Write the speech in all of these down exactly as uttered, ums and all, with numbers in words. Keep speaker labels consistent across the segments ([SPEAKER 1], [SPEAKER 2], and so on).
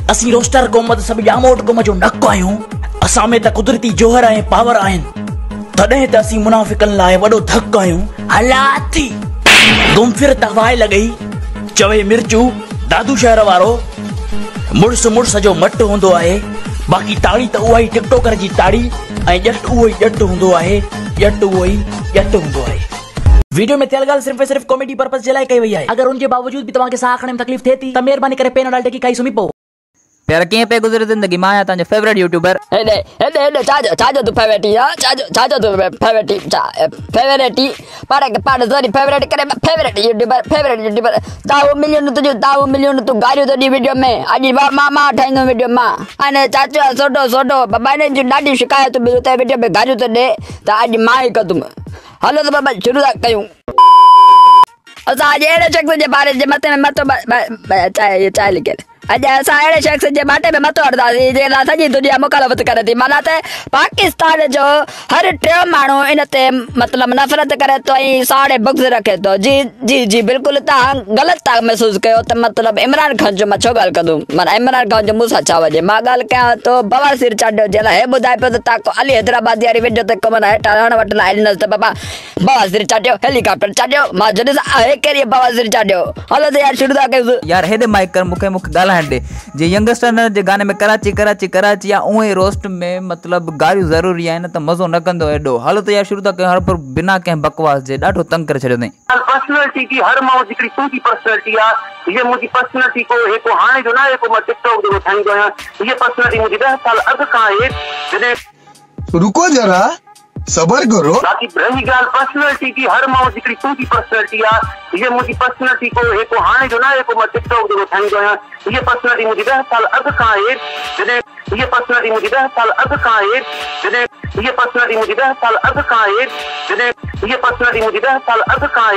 [SPEAKER 1] असी रोस्टर गोमत सब जामोट गोम जो नक आयूं असां में त कुदरती जोहर ऐं पावर आहिन तॾहिं त असी मुनाफिकन लाइ वॾो धक आयूं हलाती गुम फिर तवाए लॻई चवे मिर्चू दादू शहर वारो मुड़स मुड़स जो मट हूंदो आहे बाक़ी ताड़ी त उहा ई टिकटॉकर जी ताड़ी ऐं ॼट उहो ई ॼट हूंदो आहे ॼट उहो ई ॼट हूंदो आहे। वीडियो में थियल ॻाल्हि सिर्फ़ सिर्फ़ कॉमेडी पर्पस जे लाइ कई वई आहे। अगर उनके बावजूद भी तव्हांखे साह खणण में तकलीफ़ थिए थी त महिरबानी करे पेन डाल टेकी खाई सुम्ही पओ।
[SPEAKER 2] प्यार कीअं पे गुज़रे ज़िंदगी मां आहियां तव्हांजो फेवरेट यूट्यूबर।
[SPEAKER 3] हेॾे हेॾे हेॾे छाजो छाजो तूं फेवरेटी हा छाजो छाजो तूं फेवरेटी छा फेवरेटी पर पाण सॉरी फेवरेट करे फेवरेट यूट्यूबर फेवरेट यूट्यूबर दाऊ मिलियन तुंहिंजो दाऊ मिलियन तूं गारियो तॾहिं वीडियो में अॼु मां मां ठाहींदो वीडियो मां अने चाचो सोटो सोटो बाबा ने जूं ॾाढी शिकायतूं बि हुते वीडियो में गारियूं थो ॾे त अॼु मां ई कंदुमि। हलो त बाबा शुरू था कयूं। असां अॼु अहिड़े शख़्स जे बारे जे मथे में मथो चाहे चाहे लिखियल अॼु असां अहिड़े शख़्स जे बाटे में मथो हणंदासीं जंहिं सॼी दुनिया मुखालफ़त करे थी माना त पाकिस्तान जो हर टियों माण्हू इन ते मतिलबु नफ़रत करे थो ऐं साड़े बुग़्ज़ रखे थो। जी जी जी बिल्कुलु तव्हां ग़लति था महसूसु कयो त मतिलबु इमरान ख़ान जो मां छो ॻाल्हि कंदुमि माना इमरान ख़ान जो मूंसां छा वञे मां ॻाल्हि कयां थो बवासीर चांडियो जे लाइ हे ॿुधाए पियो त तव्हां अली हैदराबादी वारी वीडियो ते कमन हेठां हण वटि लाइ ॾिनसि त बाबा बवासीर चांडियो हेलीकॉप्टर चांडियो मां जॾहिं सां आहे कहिड़ी बवासीर चांडियो। हलो त यार शुरू था कयूं
[SPEAKER 2] यार हेॾे माइक कर मूंखे मूंखे ॻाल्हाइण ॾे जे यंगस्टर जे गाने में कराची कराची कराची या उहे रोस्ट में मतलब गारियूं ज़रूरी आहिनि त मज़ो न कंदो एॾो। हलो त यार शुरू था कयूं हर पर बिना कंहिं बकवास जे ॾाढो तंग करे छॾियो अथई।
[SPEAKER 4] पर्सनैलिटी की हर माण्हू हिकिड़ी तुंहिंजी पर्सनैलिटी आहे हीअ मुंहिंजी पर्सनैलिटी को हे को हाणे जो न आहे को मां टिकटॉक जो ठाहींदो आहियां हीअ पर्सनैलिटी मुंहिंजी ॾह साल अॻु खां आहे जॾहिं
[SPEAKER 5] रुको जरा सबर करो।
[SPEAKER 4] बाक़ी रही ॻाल्हि पर्सनैलिटी की हर माण्हू हिकिड़ी तुंहिंजी पर्सनैलिटी आहे हीअ मुंहिंजी पर्सनैलिटी को हे को हाणे जो न आहे को मां टिकटॉक जो ठाहींदो आहियां हीअ पर्सनैलिटी मुंहिंजी ॾह साल अॻु खां आहे जॾहिं हीअ पर्सनैलिटी मुंहिंजी ॾह साल अॻु खां आहे जॾहिं हीअ पर्सनैलिटी मुंहिंजी ॾह साल अॻु खां आहे जॾहिं हीअ पर्सनैलिटी मुंहिंजी ॾह साल अॻु खां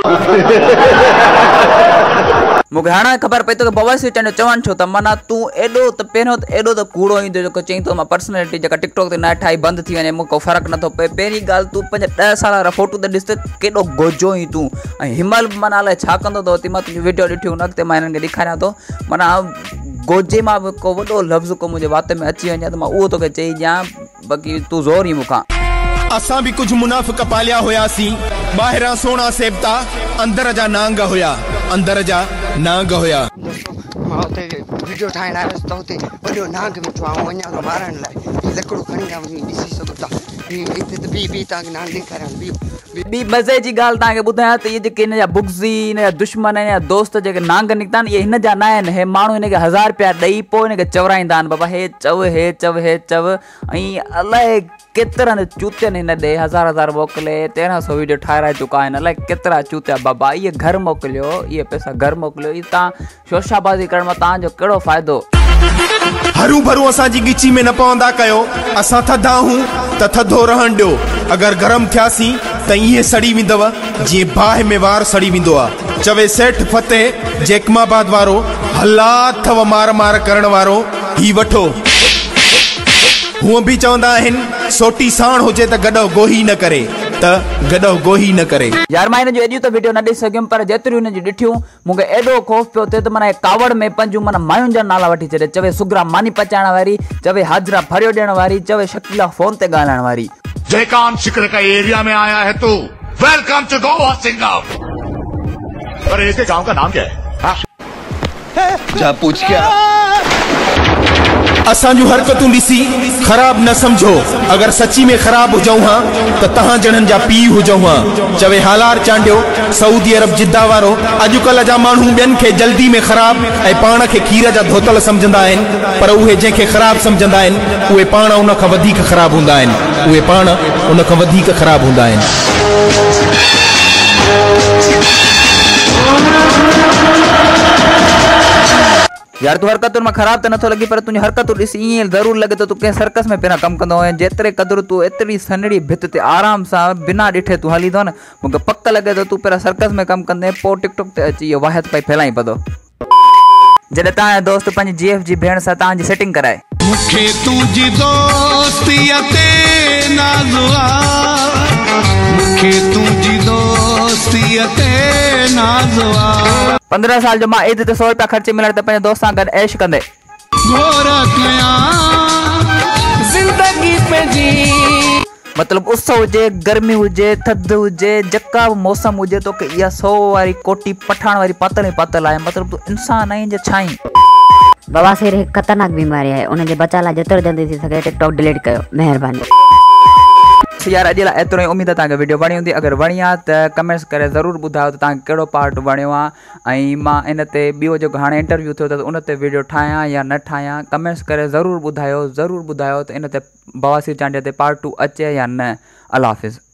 [SPEAKER 4] आहे।
[SPEAKER 2] मूंखे हाणे ख़बर पई त बवासीर चांडियो चवनि छो त माना तूं एॾो त पहिरियों त एॾो त कूड़ो ईंदो जेको चईं थो मां पर्सनैलिटी जेका टिकटॉक ते न ठाही बंदि थी वञे मूंखे फ़र्क़ु नथो पए। पहिरीं ॻाल्हि तूं पंहिंजे ॾह साल वारा फोटू त ॾिस त केॾो गोजो ई तूं ऐं हिमल माना अलाए छा कंदो अथव मां तुंहिंजी वीडियो ॾिठियूं न अॻिते मां हिननि खे ॾेखारियां थो माना गोजे मां बि को वॾो लफ़्ज़ को मुंहिंजे वात में अची वञे त मां उहो तोखे चई ॾियां बाक़ी तूं ज़ोर ई मूंखां।
[SPEAKER 6] असां भी कुछ मुनाफ़िक पालिया हुयासीं ॿाहिरां सोना सेबता अंदर जा नांग हुया अंदर जा नांग हुया।
[SPEAKER 7] मां हुते वीडियो ठाहिण आयुसि त हुते वॾो नांग वेठो आहे वञा थो मारण लाइ लकड़ो खणी था वञी ॾिसी सघो था हिते त ॿी ॿी तव्हांखे नांग ॾेखारियां ॿी
[SPEAKER 2] ॿी मज़े जी ॻाल्हि तव्हांखे ॿुधायां त इहे जेके हिन जा बुग़्ज़ी हिन जा दुश्मन आहिनि या दोस्त जेके नांग निकिता आहिनि इहे हिन जा न आहिनि हे माण्हू हिनखे हज़ार रुपया ॾेई पोइ हिनखे चवराईंदा आहिनि बाबा हे चव हे चव हे चव ऐं अलाए केतिरनि चूतियनि हिन ॾे हज़ार हज़ार मोकिले तेरहं सौ वीडियो ठाहिराए चुका आहिनि अलाए केतिरा चूतिया बाबा इहे घर मोकिलियो इहे पैसा घर मोकिलियो इहे तव्हां शोशाबाज़ी करण में तव्हांजो कहिड़ो फ़ाइदो।
[SPEAKER 6] हरू भरू असांजी गिची में न पवंदा कयो असां थधा हूं त थधो रहण ॾियो अगर गरम थियासीं त ईअं सड़ी वेंदव जीअं बाहि में वार सड़ी वेंदो आहे। चवे सेठ फतेह जैकमाबाद वारो हला अथव मार मार करण वारो ही वठो। हूअं बि चवंदा आहिनि सोटी साण हुजे त गॾो गोही न करे त गॾो गोही न करे।
[SPEAKER 2] यार मां हिन जो एॾियूं त वीडियो न ॾिसी सघियुमि पर जेतिरियूं हिन जी ॾिठियूं मूंखे एॾो ख़ौफ़ पियो थिए त माना कावड़ में पंजूं माना मायुनि जा नाला वठी छॾे चवे सुगरा मानी पचाइण वारी चवे हाजरा फरियो ॾियण वारी चवे शकीला फोन ते ॻाल्हाइण वारी।
[SPEAKER 8] जयकाम शिखर का एरिया में आया है तू वेलकम टू गोवा सिंगम। अरे इसके गांव का नाम क्या है
[SPEAKER 5] जा पूछ क्या
[SPEAKER 6] असांजू हरकतूं ॾिसी ख़राब न समझो अगर सची में ख़राब हुजऊं हां त तहां जणन जा पी हुजऊं हां। चवे हालार चांडियो सऊदी अरब जिद्दा वारो अॼुकल्ह जा माण्हू ॿियनि खे जल्दी में ख़राब ऐं पाण खे खीर जा धोतल समझंदा आहिनि पर उहे जंहिंखे ख़राब समझंदा आहिनि उहे पाण उन खां वधीक ख़राब हूंदा आहिनि उहे पाण उन खां वधीक ख़राब हूंदा आहिनि।
[SPEAKER 2] यार तू हरकतुनि में ख़राब त नथो लॻी पर तुंहिंजी हरकतूं ॾिसी ईअं ज़रूरु लॻे थो तूं कंहिं सर्कस में पहिरां कमु कंदो ऐं जेतिरे क़दुरु तूं एतिरी सनड़ी भित ते आराम सां बिना ॾिठे तूं हली थो न मूंखे पक लॻे थो तूं पहिरां सर्कस में कमु कंदे पोइ टिकटॉक ते अची इहो वाहिद पई फैलाई पवंदो। जॾहिं तव्हांजो दोस्त पंहिंजी जी एफ जी भेण सां तव्हांजी सेटिंग कराए
[SPEAKER 6] मूंखे तुंहिंजी दोस्तीअ ते नाज़ आहे मूंखे तुंहिंजी दोस्तीअ ते नाज़ आहे।
[SPEAKER 2] पंद्रहं साल जो मां ईद ते सौ रुपया ख़र्च मिलण ते पंहिंजे दोस्त सां गॾु ऐश कंदे
[SPEAKER 9] जिंदगी पे जी
[SPEAKER 2] मतलब उस हुजे गर्मी हुजे थधि हुजे जका बि मौसम हुजे तोखे इहा सौ वारी कोटी पठाण वारी पातल ई पातल आहे मतलब तूं इंसान आहीं जे छाहीं।
[SPEAKER 3] बवासीर एक खतरनाक बीमारी है उनजे बचा लाइ जेतिरो जल्दी थी सघे टिकटॉक डिलीट कयो महिरबानी।
[SPEAKER 2] यार अॼु लाइ एतिरो ई उमेद आहे तव्हांखे वीडियो वणी हूंदी अगरि वणी आहे त कमेंट्स करे ज़रूरु ॿुधायो त तव्हांखे कहिड़ो पार्ट वणियो आहे ऐं मां इन ते ॿियो जेको हाणे इंटरव्यू थियो त उन ते वीडियो ठाहियां या न ठाहियां कमेंट्स करे ज़रूरु ॿुधायो ज़रूरु ॿुधायो त इन ते बवासीर चांडिया ते पार्ट टू अचे या न। अल्लाह हाफ़िज़।